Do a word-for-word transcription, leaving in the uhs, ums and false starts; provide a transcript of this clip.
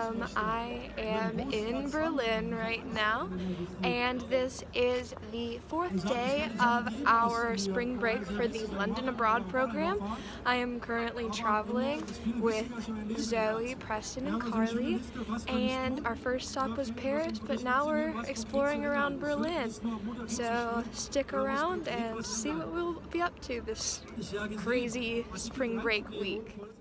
Um, I am in Berlin right now, and this is the fourth day of our spring break for the London Abroad program. I am currently traveling with Zoe, Preston, and Carly, and our first stop was Paris, but now we're exploring around Berlin. So stick around and see what we'll be up to this crazy spring break week.